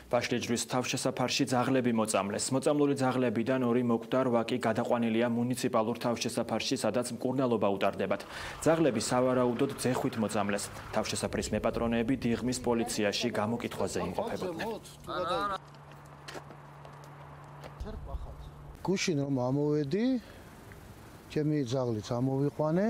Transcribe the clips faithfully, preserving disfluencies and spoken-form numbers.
ვაშლიჯვრის თავშესაფარში ძაღლები მოწამლეს. მოწამლული ძაღლებიდან ორი მოკვდარ ვაკი გადაყვანილია მუნიციპალურ თავშესაფარში, სადაც მკურნალობა უტარდებათ. ძაღლები სავარაუდოდ ძეხვით მოწამლეს. თავშესაფრის მეპატრონეები დიღმის პოლიციაში გამოკითხვაზე იმყოფებოდნენ. გუშინ რომ ამოვედი, ჩემი ძაღლიც ამოვიყვანე.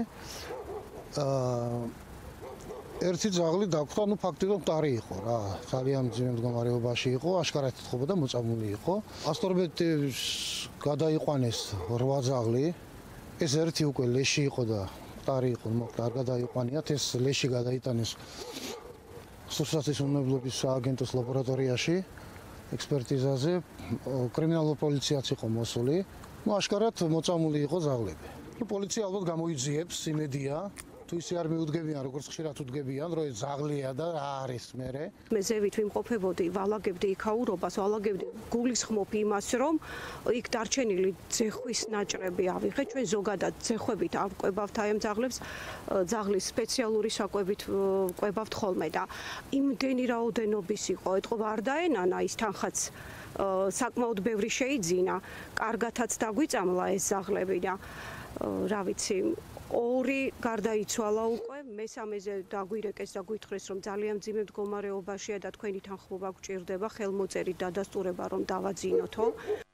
აა ერთი ძაღლი დაგვხვდა, ну ფაქტობრივად მტარი იყო რა, ძალიან მძიმე მდგომარეობაში იყო, აშკარად ეთხოვოდა მოწამული იყო. ასტორბეტის გადაიყვანეს რვა ძაღლი. ეს ერთი უკვე ლეში იყო და მტარი იყო, მოკლედ არ გადაიყვანიათ, ეს ლეში გადაიტანეს სოციალისტის უნებლობის სააგენტოს ლაბორატორიაში ექსპერტიზაზე, კრიმინალურ პოლიციაც იყო მოსული. ну აშკარად მოწამული იყო ძაღლები. ну პოლიცია ალბათ გამოიძიებს, იმედია თუ ისე არ მიუდგებიან, როგორც ხშირად უდგებიან, რომ ძაღლია და რა არის მერე. მე ზევით ვიმყოფებოდი, ვალაგებდი იქაურობას, ვალაგებდი გულისხმობ იმას, რომ იქ დარჩენილი ძეხვის ნაჭრები ავიღე. ჩვენ ზოგადად ძეხვებით არ ვკვებავთ აი ამ ძაღლებს, ძაღლის სპეციალური საკვებით ვკვებავთ ხოლმე და იმდენი რაოდენობის იყო, ეთყობა არ დაენანა ის თანხაც საკმაოდ ბევრი შეიძინა, კარგათაც დაგვიწამლა ეს ძაღლები და რა ვიცი ორი გარდაიცვალა უკვე, მესამეზე დაგვირეკეს და გვითხრეს, რომ ძალიან მძიმე მდგომარეობაშია და თქვენი თანხმობა გვჭირდება, ხელმოწერით დადასტურება რომ დავაძინოთო.